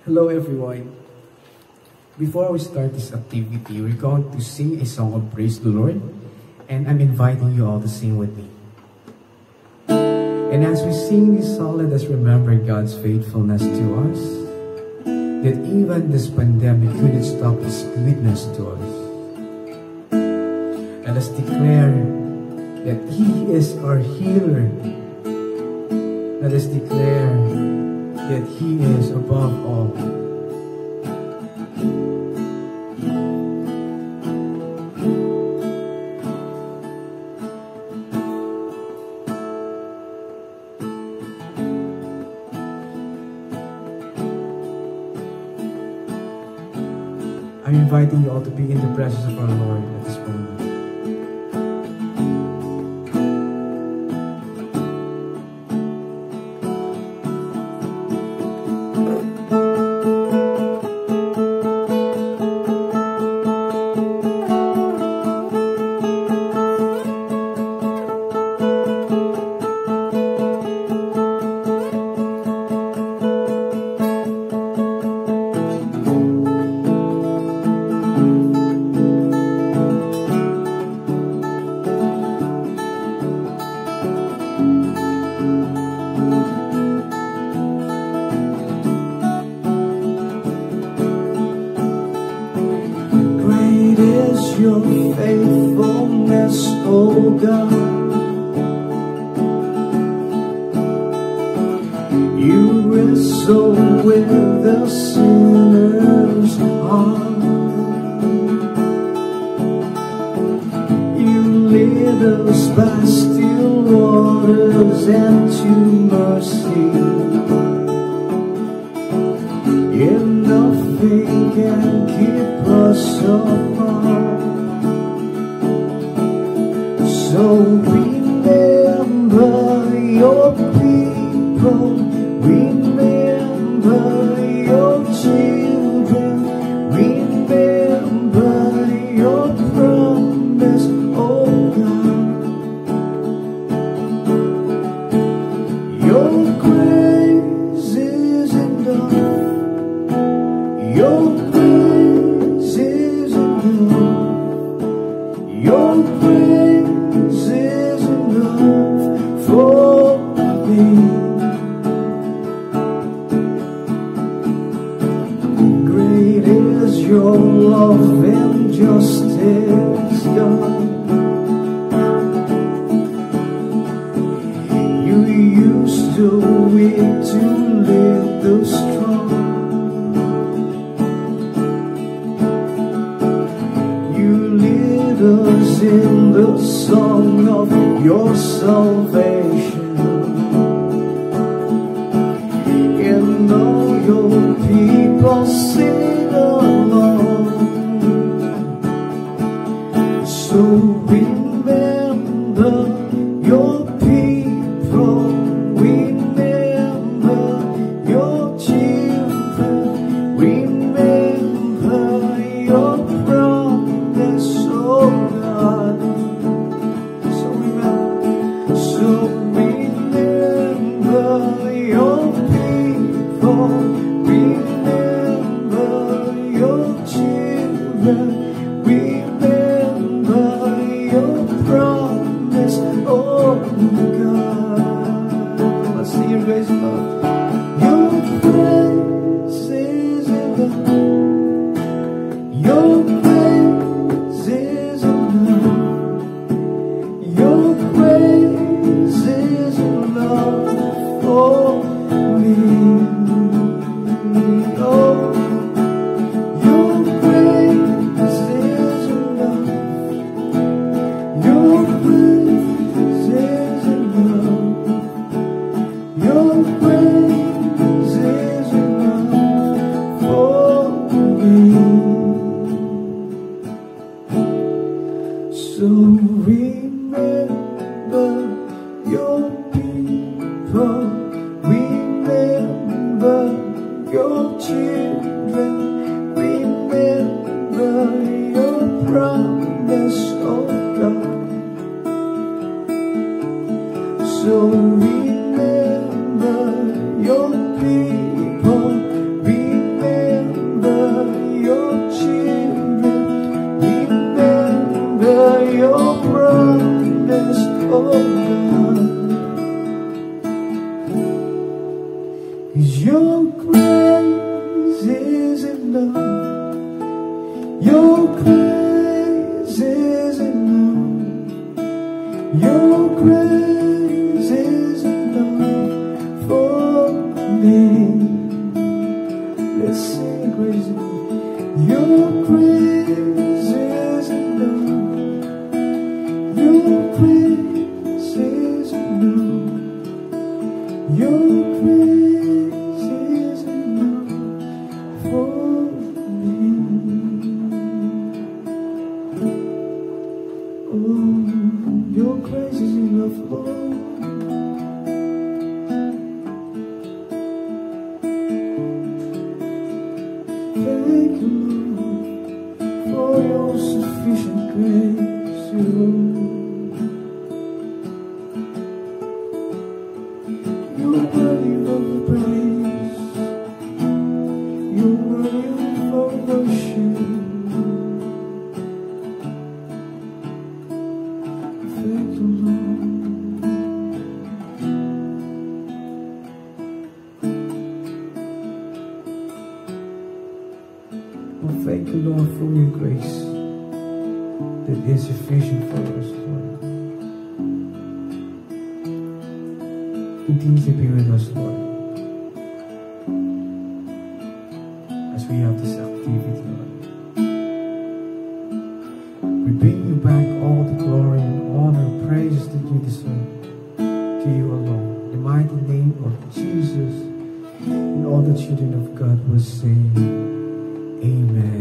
Hello everyone. Before we start this activity, we're going to sing a song of praise to the Lord, and I'm inviting you all to sing with me. And as we sing this song, let us remember God's faithfulness to us, that even this pandemic couldn't stop His goodness to us. Let us declare that He is our healer. Let us declare that He is above all. I'm inviting you all to be in the presence of our Lord at this moment. Your faithfulness, oh God. You wrestle with the sinner's heart. You lead us by still waters and to mercy. Yet nothing can keep us apart. So remember your people, remember your children, remember your promise, oh God. Your grace is enough, your grace is enough, your grace is enough for me. Great is your love and justice, God. You used the weak to lead the strong. You lead us in the song of your salvation, and all your people sing along. So remember your people, remember your children, remember your promise, oh God. So remember your people, remember your children, remember your promise, oh God. Let's see your grace, Lord. Your grace is enough, your grace is enough, your grace is enough for me. Oh, your grace is enough, your grace is enough, your grace is enough for me. So remember your people, remember your children, remember your promise, oh God. So remember your people, remember Your grace is enough. Your grace is enough. Your grace is enough for me. Let's sing grace. Your grace is enough. Your grace is enough. Your grace is enough for me. Oh, your grace is enough, Lord. Thank you, Lord, for your sufficient grace, Lord. You're worthy of the praise. You're worthy of our worship. Thank you, Lord. Oh, thank you, Lord, for your grace that is sufficient for us, Lord. Continue to be with us, Lord, as we have this activity, Lord. We bring you back all the glory and honor and praises that you deserve to you alone. In the mighty name of Jesus, and all the children of God will say, Amen.